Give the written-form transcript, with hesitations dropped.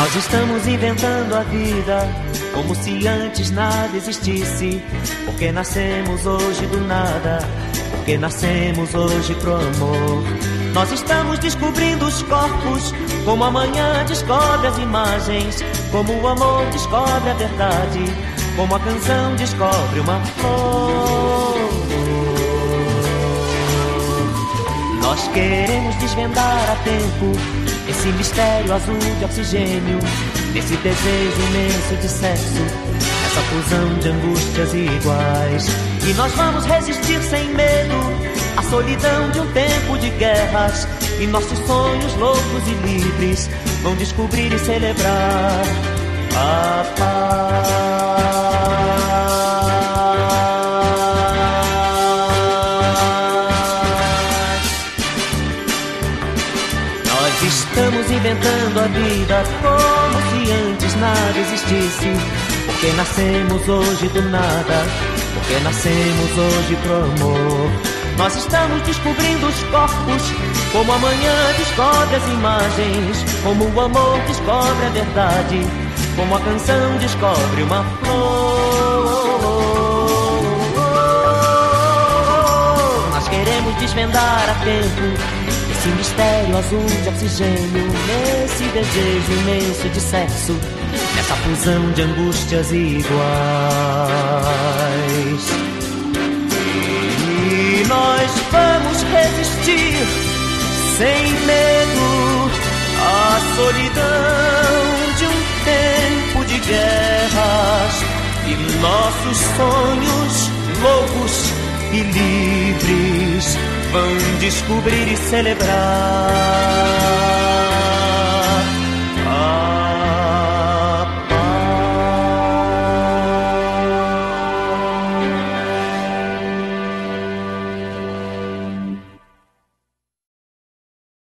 Nós estamos inventando a vida como se antes nada existisse. Porque nascemos hoje do nada, porque nascemos hoje pro amor. Nós estamos descobrindo os corpos, como amanhã descobre as imagens, como o amor descobre a verdade, como a canção descobre uma flor. Nós queremos desvendar a tempo esse mistério azul de oxigênio, esse desejo imenso de sexo, essa fusão de angústias iguais. E nós vamos resistir sem medo à solidão de um tempo de guerras, e nossos sonhos loucos e livres vão descobrir e celebrar a paz. Nós estamos inventando a vida como se antes nada existisse. Porque nascemos hoje do nada, porque nascemos hoje pro amor. Nós estamos descobrindo os corpos, como amanhã descobre as imagens, como o amor descobre a verdade, como a canção descobre uma flor. Nós queremos desvendar a tempo esse mistério azul de oxigênio, nesse desejo imenso de sexo, nessa fusão de angústias iguais. E nós vamos resistir sem medo à solidão de um tempo de guerras, e nossos sonhos loucos e livres vão descobrir e celebrar